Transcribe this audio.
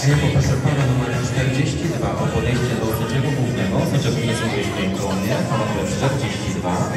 A ja poproszę pana numer 42 o podejście do sędziego głównego. Sędzia nie są wyjść w tej stronie. Pana numer 42.